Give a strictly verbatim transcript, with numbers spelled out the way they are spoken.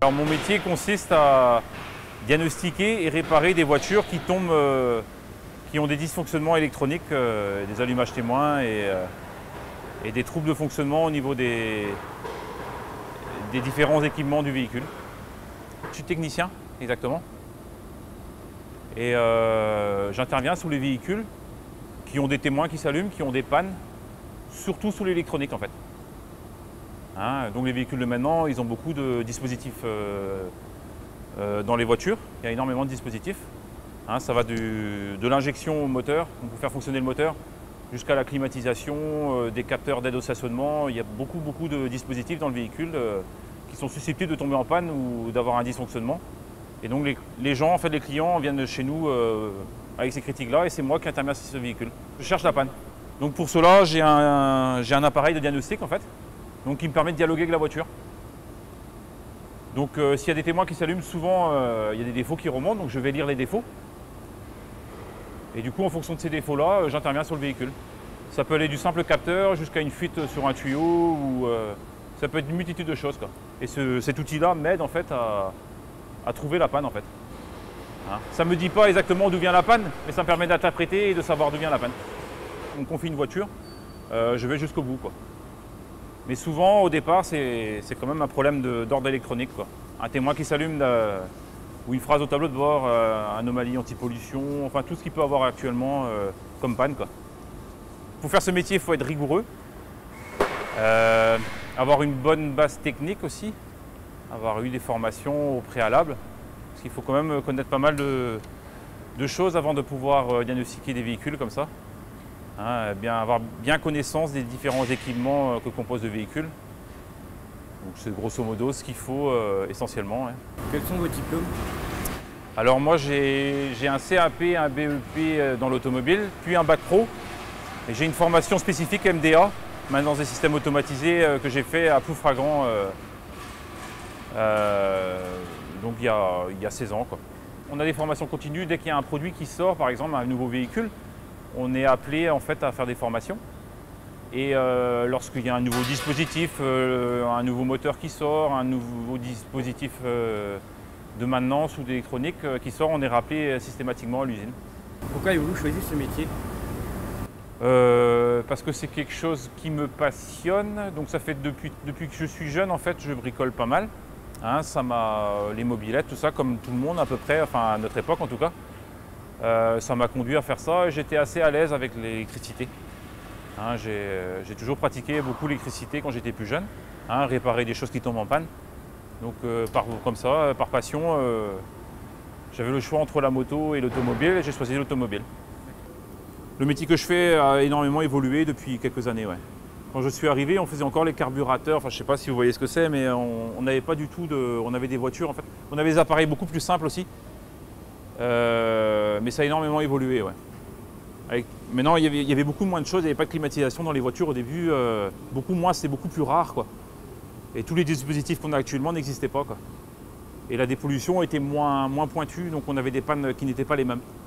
Alors, mon métier consiste à diagnostiquer et réparer des voitures qui tombent, euh, qui ont des dysfonctionnements électroniques, euh, des allumages témoins et, euh, et des troubles de fonctionnement au niveau des, des différents équipements du véhicule. Je suis technicien, exactement. Et euh, j'interviens sous les véhicules qui ont des témoins qui s'allument, qui ont des pannes, surtout sous l'électronique en fait. Hein, donc les véhicules de maintenant, ils ont beaucoup de dispositifs euh, euh, dans les voitures. Il y a énormément de dispositifs. Hein, ça va du, de l'injection au moteur, pour faire fonctionner le moteur, jusqu'à la climatisation, euh, des capteurs d'aide au stationnement. Il y a beaucoup, beaucoup de dispositifs dans le véhicule euh, qui sont susceptibles de tomber en panne ou d'avoir un dysfonctionnement. Et donc les, les gens, en fait, les clients viennent chez nous euh, avec ces critiques-là et c'est moi qui interviens sur ce véhicule. Je cherche la panne. Donc pour cela, j'ai un, j'ai un appareil de diagnostic en fait, donc qui me permet de dialoguer avec la voiture. Donc euh, s'il y a des témoins qui s'allument, souvent euh, il y a des défauts qui remontent, donc je vais lire les défauts. Et du coup, en fonction de ces défauts-là, euh, j'interviens sur le véhicule. Ça peut aller du simple capteur jusqu'à une fuite sur un tuyau, ou euh, ça peut être une multitude de choses, quoi. Et ce, cet outil-là m'aide en fait à, à trouver la panne en fait. Hein, ça ne me dit pas exactement d'où vient la panne, mais ça me permet d'interpréter et de savoir d'où vient la panne. On me confie une voiture, euh, je vais jusqu'au bout, quoi. Mais souvent, au départ, c'est quand même un problème d'ordre électronique, quoi. Un témoin qui s'allume, euh, ou une phrase au tableau de bord, euh, anomalie anti-pollution, enfin tout ce qu'il peut avoir actuellement euh, comme panne, quoi. Pour faire ce métier, il faut être rigoureux, euh, avoir une bonne base technique aussi, avoir eu des formations au préalable, parce qu'il faut quand même connaître pas mal de, de choses avant de pouvoir euh, diagnostiquer des véhicules comme ça. Hein, bien, avoir bien connaissance des différents équipements euh, que compose le véhicule. C'est grosso modo ce qu'il faut euh, essentiellement. Hein. Quels sont vos diplômes? Alors moi j'ai un C A P, un B E P dans l'automobile, puis un bac pro. Et j'ai une formation spécifique M D A, maintenance des systèmes automatisés, euh, que j'ai fait à Ploufragan, euh, euh, donc il y, a, il y a seize ans, quoi. On a des formations continues, dès qu'il y a un produit qui sort, par exemple un nouveau véhicule, on est appelé en fait à faire des formations. Et euh, lorsqu'il y a un nouveau dispositif, euh, un nouveau moteur qui sort, un nouveau dispositif euh, de maintenance ou d'électronique euh, qui sort, on est rappelé systématiquement à l'usine. Pourquoi avez-vous choisi ce métier? euh, Parce que c'est quelque chose qui me passionne. Donc ça fait depuis, depuis que je suis jeune, en fait, je bricole pas mal. Hein, ça m'a, les mobylettes, tout ça, comme tout le monde à peu près, enfin à notre époque en tout cas. Euh, ça m'a conduit à faire ça et j'étais assez à l'aise avec l'électricité. Hein, j'ai toujours pratiqué beaucoup l'électricité quand j'étais plus jeune, hein, réparer des choses qui tombent en panne. Donc euh, par, comme ça, par passion, euh, j'avais le choix entre la moto et l'automobile et j'ai choisi l'automobile. Le métier que je fais a énormément évolué depuis quelques années. Ouais. Quand je suis arrivé, on faisait encore les carburateurs, enfin je ne sais pas si vous voyez ce que c'est, mais on n'avait pas du tout de... On avait des voitures en fait, on avait des appareils beaucoup plus simples aussi. Euh, mais ça a énormément évolué. Ouais. Avec, maintenant, il y, avait, il y avait beaucoup moins de choses, il n'y avait pas de climatisation dans les voitures au début, euh, beaucoup moins, c'était beaucoup plus rare, quoi. Et tous les dispositifs qu'on a actuellement n'existaient pas, quoi. Et la dépollution était moins, moins pointue, donc on avait des pannes qui n'étaient pas les mêmes.